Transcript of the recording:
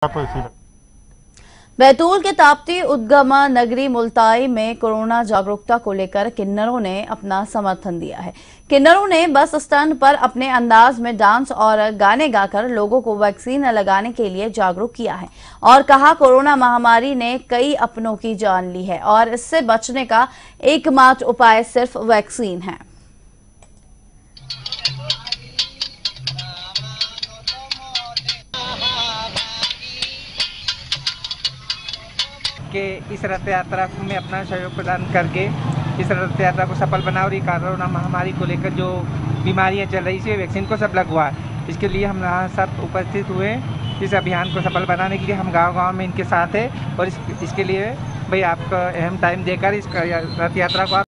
बैतूल के ताप्ती उद्गम नगरी मुल्ताई में कोरोना जागरूकता को लेकर किन्नरों ने अपना समर्थन दिया है। किन्नरों ने बस स्टैंड पर अपने अंदाज में डांस और गाने गाकर लोगों को वैक्सीन लगाने के लिए जागरूक किया है और कहा कोरोना महामारी ने कई अपनों की जान ली है और इससे बचने का एकमात्र उपाय सिर्फ वैक्सीन है। कि इस रथ यात्रा में अपना सहयोग प्रदान करके इस रथ यात्रा को सफल बना और ये कोरोना महामारी को लेकर जो बीमारियां चल रही थी वैक्सीन को सब लगवा, इसके लिए हम यहाँ सब उपस्थित हुए। इस अभियान को सफल बनाने के लिए हम गांव-गांव में इनके साथ है और इसके लिए भाई आपका अहम टाइम देकर इस रथ यात्रा को